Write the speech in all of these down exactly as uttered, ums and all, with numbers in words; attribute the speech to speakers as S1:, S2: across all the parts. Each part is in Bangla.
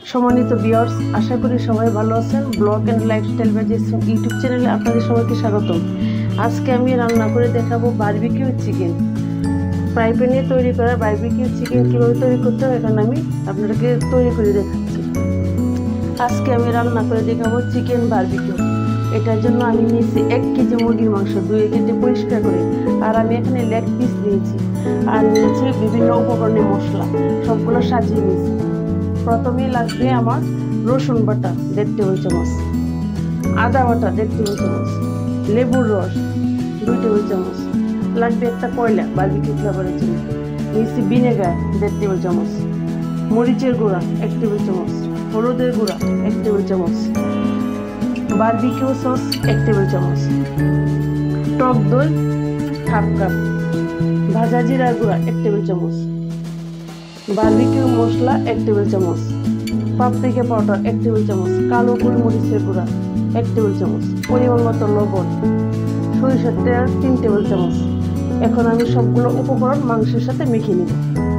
S1: সম্মানিত ভিউয়ার্স, আশা করি সবাই ভালো আছেন। Blog and lifestyle by Jesmin YouTube চ্যানেলে আপনাদের সবাইকে স্বাগতম। আজকে আমি রান্না করে দেখাবো বারবিকিউ চিকেন। ফ্রাই প্যানে তৈরি করা বারবিকিউ চিকেন কীভাবে তৈরি করতে হবে এখন আমি আপনাদেরকে তৈরি করে দেখাচ্ছি। আজকে আমি রান্না করে দেখাবো চিকেন বারবিকিউ। এটার জন্য আমি নিয়েছি এক কেজি মুরগির মাংস, দুই কেজি পরিষ্কার করে, আর আমি এখানে লেগ পিস নিয়েছি, আর নিয়েছি বিভিন্ন উপকরণের মশলা, সবগুলো সাজিয়ে নিয়েছি। প্রথমে লাগবে আমার রসুন বাটা দেড় টেবিল চামচ, আদা বাটা দেড় টেবিল চামচ, লেবুর রস দুই টেবিল চামচ, লাগবে একটা কয়লা বারবিকিউ ফ্লেভারের জন্য, নিয়েছি ভিনেগার দেড় টেবিল চামচ, মরিচের গুঁড়া এক টেবিল চামচ, হলুদের গুঁড়া এক টেবিল চামচ, বারবিকিউ সস এক টেবিল চামচ, টক দই হাফ কাপ, ভাজা জিরার গুঁড়া এক টেবিল চামচ, বারবিকিউ মশলা এক টেবিল চামচ, পাপরিকা পাউডার এক টেবিল চামচ, কালো গোলমরিচের গুঁড়া এক টেবিল চামচ, পরিমাণ মতো লবণ, সরিষার তেল তিন টেবিল চামচ। এখন আমি সবগুলো উপকরণ মাংসের সাথে মেখে নিব।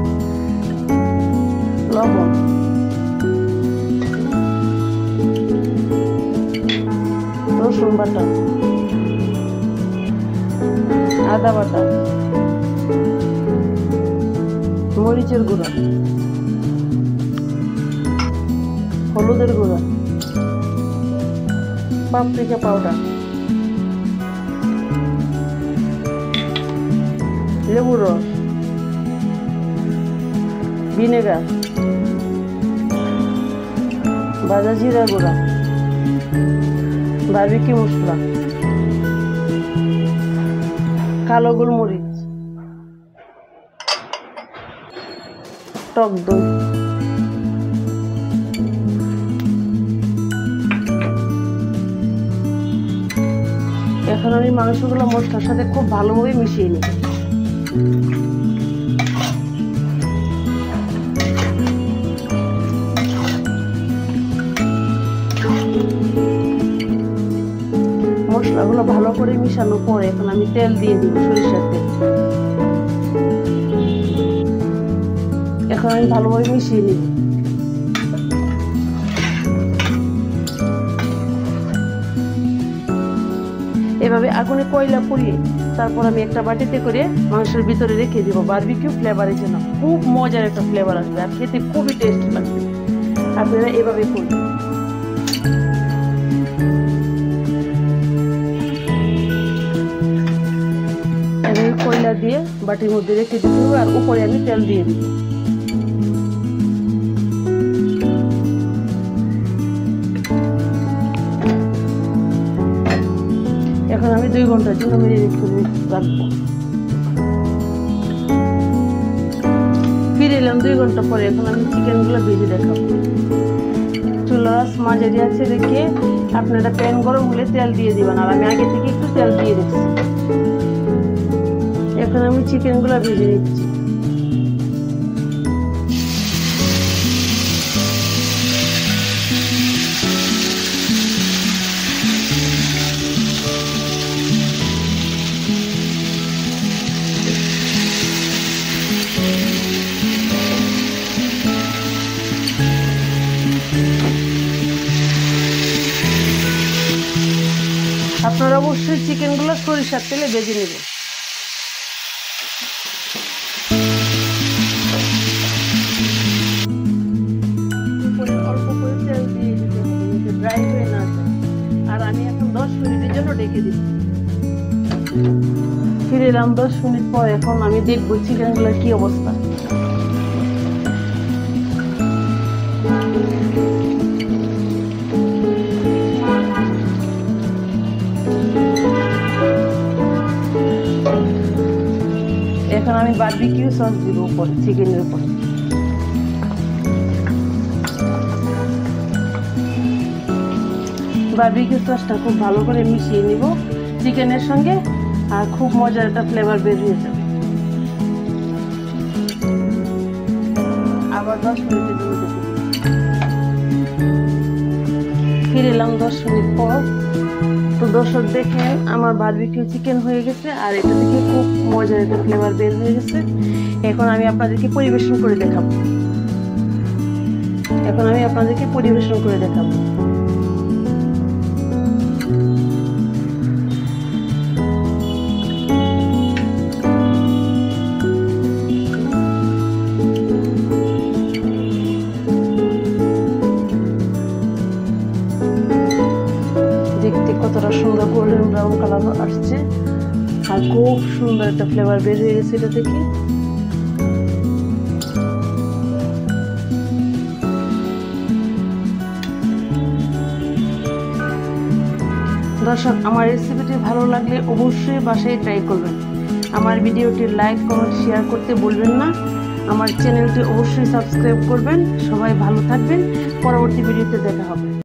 S1: লবণ, রসুন বাটা, আদা বাটা, মরিচের গুঁড়া, হলুদের গুঁড়া, পাপরিকা পাউডার, লেবুর রস, ভিনেগার, ভাজা জিরা গুঁড়া, বারবিকিউ মশলা, কালো গোলমরিচ, টক দই। এখন আমি মাংসগুলো মশলার সাথে খুব ভালোভাবে মিশিয়ে নিই। মশলাগুলো ভালো করে মিশানোর পরে এখন আমি তেল দিয়ে দিব, সরিষার তেল। এখন আমি ভালোভাবে মিশিয়ে নিব। এভাবে আগুনে কয়লা পুড়িয়ে তারপর আমি একটা বাটিতে করে মাংসের ভিতরে রেখে দিব বারবিকিউ ফ্লেভারের জন্য। খুব মজার একটা ফ্লেভার আসবে আর খেতে খুবই টেস্ট লাগবে। আপনারা এভাবে করবেন। এভাবে কয়লা দিয়ে বাটির মধ্যে রেখে দিতে হবে, আর উপরে আমি তেল দিয়ে দিব। এখন আমি দুই ঘন্টার জন্য মেরিনেট করে রাখবো। ফিরে এলাম দুই ঘন্টা পরে। এখন আমি চিকেনগুলো ভেজে দেখাবো। চুলার আঁচ মাঝারি আছে রেখে আপনারা প্যান গরম হলে তেল দিয়ে দিবেন, আর আমি আগে থেকে একটু তেল দিয়ে রেখেছি। এখন আমি চিকেনগুলো ভেজে নিচ্ছি। আপনারা অবশ্যই চিকেনগুলো সরিষার তেলে ভেজে নেবেন। অল্প করে তেল দিয়ে দিতে হবে যাতে ড্রাই হয়ে না যায়। আর আমি এখন দশ মিনিটের জন্য ডেকে দিচ্ছি। ফিরে এলাম দশ মিনিট পর। এখন আমি দেখবো চিকেনগুলোর কি অবস্থা। এখন আমি বারবিকিউ সস দিব উপরে, চিকেনের উপরে। বারবিকিউ সসটা খুব ভালো করে মিশিয়ে নিব চিকেনের সঙ্গে, আর খুব মজার একটা ফ্লেভার বের হয়ে যাবে। আবার দশ মিনিটের জন্য ফিরে এলাম দশ মিনিট পর। তো দর্শক দেখেন আমার বারবিকিউ চিকেন হয়ে গেছে, আর এটা থেকে খুব মজার একটা ফ্লেভার বের হয়ে গেছে। এখন আমি আপনাদেরকে পরিবেশন করে দেখাবো। এখন আমি আপনাদেরকে পরিবেশন করে দেখাবো। দেখতে কতটা সুন্দর গোল্ডেন ব্রাউন কালার আসছে, আর খুব সুন্দর একটা ফ্লেভার বের হয়ে গেছে এটা থেকে। দর্শক, আমার রেসিপিটি ভালো লাগলে অবশ্যই বাসায় ট্রাই করবেন। আমার ভিডিওটি লাইক, কমেন্ট, শেয়ার করতে ভুলবেন না। আমার চ্যানেলটি অবশ্যই সাবস্ক্রাইব করবেন। সবাই ভালো থাকবেন। পরবর্তী ভিডিওতে দেখা হবে।